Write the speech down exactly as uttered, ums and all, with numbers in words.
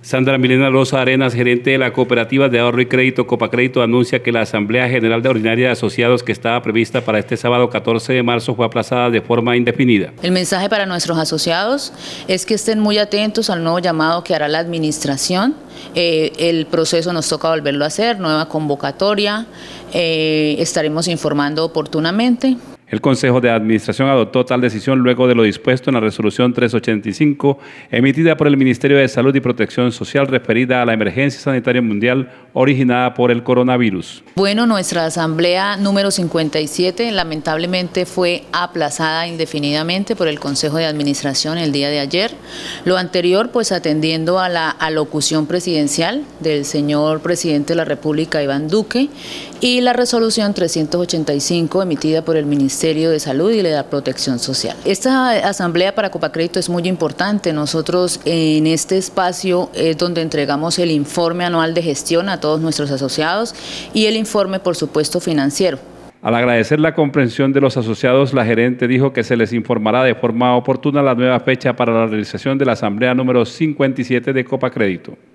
Sandra Milena Rosa Arenas, gerente de la Cooperativa de Ahorro y Crédito Copacrédito, anuncia que la Asamblea General de Ordinaria de Asociados, que estaba prevista para este sábado catorce de marzo, fue aplazada de forma indefinida. El mensaje para nuestros asociados es que estén muy atentos al nuevo llamado que hará la administración. Eh, el proceso nos toca volverlo a hacer, nueva convocatoria, eh, estaremos informando oportunamente. El Consejo de Administración adoptó tal decisión luego de lo dispuesto en la resolución trescientos ochenta y cinco emitida por el Ministerio de Salud y Protección Social referida a la emergencia sanitaria mundial originada por el coronavirus. Bueno, nuestra asamblea número cincuenta y siete lamentablemente fue aplazada indefinidamente por el Consejo de Administración el día de ayer. Lo anterior, pues atendiendo a la alocución presidencial del señor presidente de la República, Iván Duque, y la resolución trescientos ochenta y cinco emitida por el Ministerio Ministerio de Salud y de la Protección Social. Esta asamblea para Copacrédito es muy importante. Nosotros en este espacio es donde entregamos el informe anual de gestión a todos nuestros asociados y el informe, por supuesto, financiero. Al agradecer la comprensión de los asociados, la gerente dijo que se les informará de forma oportuna la nueva fecha para la realización de la asamblea número cincuenta y siete de Copacrédito.